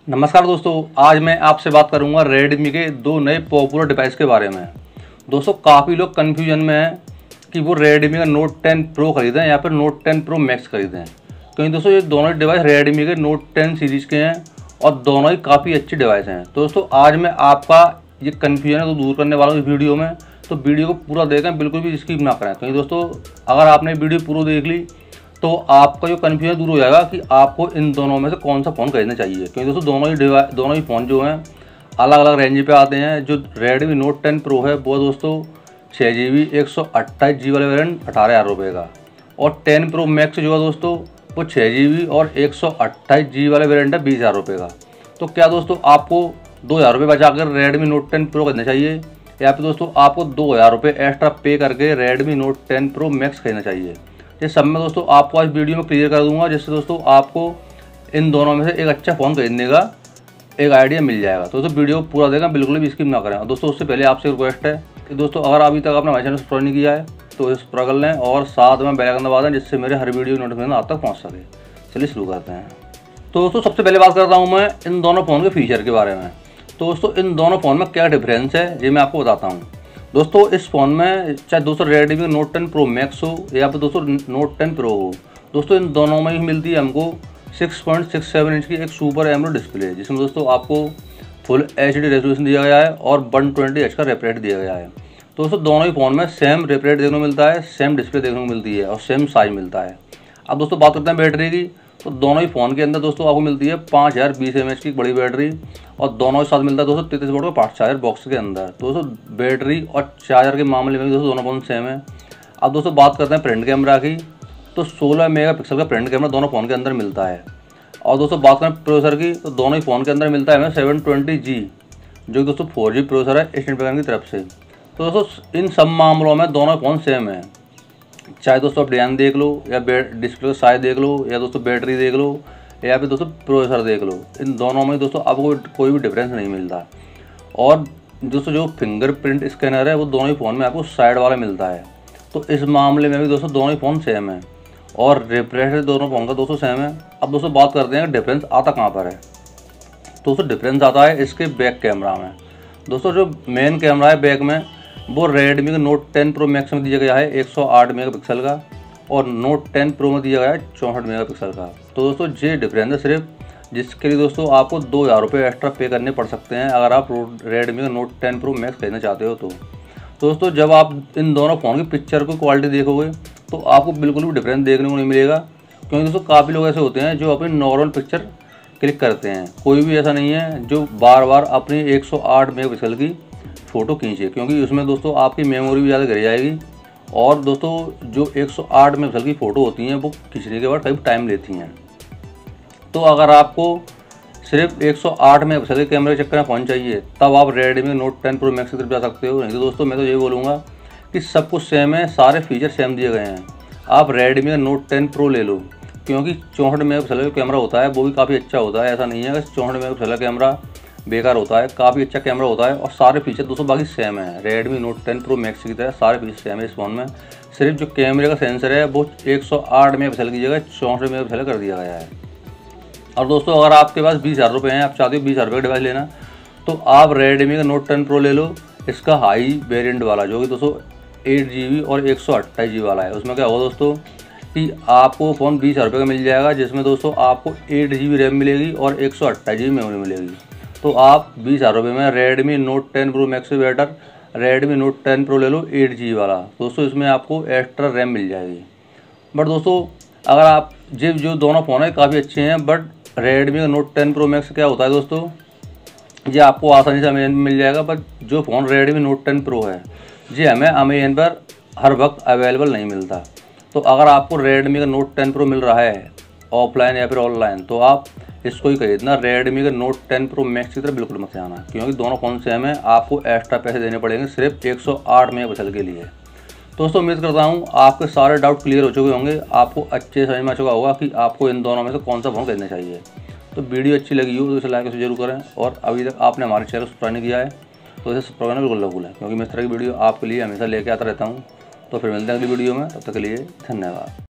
नमस्कार दोस्तों, आज मैं आपसे बात करूंगा रेडमी के दो नए पॉपुलर डिवाइस के बारे में। दोस्तों, काफ़ी लोग कन्फ्यूजन में हैं कि वो रेडमी का नोट 10 प्रो खरीदें या फिर नोट 10 प्रो मैक्स खरीदें, क्योंकि दोस्तों ये दोनों डिवाइस रेडमी के नोट 10 सीरीज़ के हैं और दोनों ही काफ़ी अच्छे डिवाइस हैं। तो दोस्तों, आज मैं आपका ये कन्फ्यूजन है तो दूर करने वाला हूँ इस वीडियो में। तो वीडियो को पूरा देखें, बिल्कुल भी स्किप ना करें, क्योंकि दोस्तों अगर आपने वीडियो पूरा देख ली तो आपका जो कन्फ्यूजन दूर हो जाएगा कि आपको इन दोनों में से कौन सा फ़ोन खरीदना चाहिए। क्योंकि दोस्तों दोनों ही फ़ोन जो हैं अलग अलग रेंज पे आते हैं। जो रेडमी नोट 10 प्रो है वो दोस्तों 6GB 128GB वाले वेरिएंट 18,000 का, और 10 प्रो मैक्स जो है दोस्तों वो 6GB और 128GB वाले वेरिएंट है 20,000 का। तो क्या दोस्तों आपको 2,000 बचा कर रेडमी नोट 10 प्रो खरीदना चाहिए, या फिर दोस्तों आपको 2,000 एक्स्ट्रा पे करके रेडमी नोट 10 प्रो मैक्स खरीदना चाहिए? ये सब मैं दोस्तों आपको आज वीडियो में क्लियर कर दूंगा, जिससे दोस्तों आपको इन दोनों में से एक अच्छा फ़ोन खरीदने का एक आइडिया मिल जाएगा। तो दोस्तों वीडियो पूरा देखें, बिल्कुल भी स्किप ना करें। और दोस्तों उससे पहले आपसे रिक्वेस्ट है कि दोस्तों अगर अभी तक आपने हमारे चैनल सब्सक्राइब नहीं किया है तो सब्सक्राइब कर लें और साथ में बेल आइकन दबा दें, जिससे मेरे हर वीडियो नोटिफिकेशन आप तक पहुँच सके। चलिए शुरू करते हैं। तो दोस्तों सबसे पहले बात करता हूँ मैं इन दोनों फ़ोन के फीचर के बारे में। तो दोस्तों इन दोनों फ़ोन में क्या डिफरेंस है ये मैं आपको बताता हूँ। दोस्तों इस फ़ोन में चाहे दोस्तों रेडमी नोट 10 प्रो मैक्स हो या फिर दोस्तों नोट 10 प्रो हो, दोस्तों इन दोनों में ही मिलती है हमको 6.67 इंच की एक सुपर एमोलेड डिस्प्ले, जिसमें दोस्तों आपको फुल HD रेजोल्यूशन दिया गया है और 120Hz का रिफ्रेश दिया गया है। तो दोस्तों दोनों ही फ़ोन में सेम रिफ्रेश देखने को मिलता है, सेम डिस्प्ले देखने को मिलती है और सेम साइज मिलता है। अब दोस्तों बात करते हैं बैटरी की। तो दोनों ही फ़ोन के अंदर दोस्तों आपको मिलती है 5020 mAh की बड़ी बैटरी, और दोनों के साथ मिलता है दोस्तों 33 वोल्ट का फास्ट चार्जर बॉक्स के अंदर। तो दोस्तों बैटरी और चार्जर के मामले में भी दोस्तों दोनों फ़ोन सेम है। अब दोस्तों बात करते हैं फ्रंट कैमरा की। तो 16 मेगापिक्सल का फ्रंट कैमरा दोनों फ़ोन के अंदर मिलता है। और दोस्तों बात करें प्रोसेसर की, तो दोनों ही फ़ोन के अंदर मिलता है हमें 720G, जो दोस्तों 4G प्रोसेसर है स्नैपड्रैगन की तरफ से। तो दोस्तों इन सब मामलों में दोनों फ़ोन सेम है, चाहे दोस्तों आप डिज़ाइन देख लो या डिस्प्ले का साइज देख लो या दोस्तों बैटरी देख लो या फिर दोस्तों प्रोसेसर देख लो, इन दोनों में दोस्तों आपको कोई भी डिफरेंस नहीं मिलता। और दोस्तों जो फिंगरप्रिंट स्कैनर है वो दोनों ही फ़ोन में आपको साइड वाला मिलता है। तो इस मामले में भी दोस्तों दोनों ही फ़ोन सेम है और रिफ्रेश दोनों फ़ोन का दोस्तों सेम है। अब दोस्तों बात करते हैं डिफरेंस आता कहाँ पर है। दोस्तों डिफरेंस आता है इसके बैक कैमरा में। दोस्तों जो मेन कैमरा है बैक में वो रेडमी के नोट 10 प्रो मैक्स में दिया गया है 108 मेगापिक्सल का, और नोट 10 प्रो में दिया गया है 64 मेगापिक्सल का। तो दोस्तों ये डिफरेंस है सिर्फ, जिसके लिए दोस्तों आपको 2,000 एक्स्ट्रा पे करने पड़ सकते हैं अगर आप रेडमी का नोट 10 प्रो मैक्स खरीदना चाहते हो। तो दोस्तों जब आप इन दोनों फ़ोन की पिक्चर को क्वालिटी देखोगे तो आपको बिल्कुल भी डिफरेंस देखने को नहीं मिलेगा, क्योंकि दोस्तों काफ़ी लोग ऐसे होते हैं जो अपनी नॉर्मल पिक्चर क्लिक करते हैं। कोई भी ऐसा नहीं है जो बार बार अपनी 108 मेगापिक्सल की फ़ोटो खींचे, क्योंकि उसमें दोस्तों आपकी मेमोरी भी ज़्यादा गिर जाएगी। और दोस्तों जो 108 मेगापिक्सल की फ़ोटो होती हैं वो खींचने के बाद कभी टाइम लेती हैं। तो अगर आपको सिर्फ 108 मेगापिक्सल के कैमरे के चक्कर में फ़ोन चाहिए तब आप रेडमी नोट 10 प्रो मैक्स की तरफ जा सकते हो। नहीं तो दोस्तों मैं तो ये बोलूँगा कि सब कुछ सेम है, सारे फीचर सेम दिए गए हैं। आप रेडमी का नोट 10 प्रो ले लो, क्योंकि 64 मेगापिक्सल का कैमरा होता है वो भी काफ़ी अच्छा होता है। ऐसा नहीं है कि 64 मेगापिक्सल का कैमरा बेकार होता है, काफ़ी अच्छा कैमरा होता है और सारे फीचर दोस्तों बाकी सेम है। रेडमी नोट 10 प्रो मैक्स की तरह सारे फीचर सेम है इस फ़ोन में। सिर्फ जो कैमरे का सेंसर है वो 108 मेगापिक्सल की जगह 64 मेगापिक्सल कर दिया गया है। और दोस्तों अगर आपके पास 20,000 हैं, आप चाहते हो 20,000 का डिवाइस लेना, तो आप रेडमी का नोट 10 प्रो ले लो, इसका हाई वेरियंट वाला, जो कि दोस्तों 8GB और 128GB वाला है। उसमें क्या होगा दोस्तों कि आपको फ़ोन 20,000 का मिल जाएगा, जिसमें दोस्तों आपको 8GB रैम मिलेगी और 128GB मेमोरी मिलेगी। तो आप 20,000 में रेडमी नोट 10 प्रो मैक्स से बेटर रेडमी नोट 10 प्रो ले लो 8GB वाला। दोस्तों इसमें आपको एक्स्ट्रा रैम मिल जाएगी। बट दोस्तों अगर आप जो दोनों फ़ोन है काफ़ी अच्छे हैं, बट रेडमी का नोट 10 प्रो मैक्स क्या होता है दोस्तों, ये आपको आसानी से अमेजन में मिल जाएगा। बट जो फ़ोन रेडमी नोट 10 प्रो है ये हमें अमेजन पर हर वक्त अवेलेबल नहीं मिलता। तो अगर आपको रेडमी का नोट 10 प्रो मिल रहा है ऑफलाइन या फिर ऑनलाइन, तो आप इसको ही खरीदना। रेडमी का नोट 10 प्रो मैक्स की तरफ बिल्कुल मत जाना, क्योंकि दोनों फ़ोन सेम है। आपको एक्स्ट्रा पैसे देने पड़ेंगे सिर्फ 108 मेगापिक्सल के लिए। दोस्तों उम्मीद करता हूँ आपके सारे डाउट क्लियर हो चुके होंगे, आपको अच्छे समझ में आ चुका होगा कि आपको इन दोनों में से कौन सा फ़ोन खरीदना चाहिए। तो वीडियो अच्छी लगी हो तो इसे लाइक जरूर करें, और अभी तक आपने हमारे चैनल को सब्सक्राइब नहीं किया है तो इसे सब्सक्राइब करना बिल्कुल ना भूलें, क्योंकि मैं इस तरह की वीडियो आपके लिए हमेशा लेके आता रहता हूँ। तो फिर मिलते हैं अगली वीडियो में, तब तक के लिए धन्यवाद।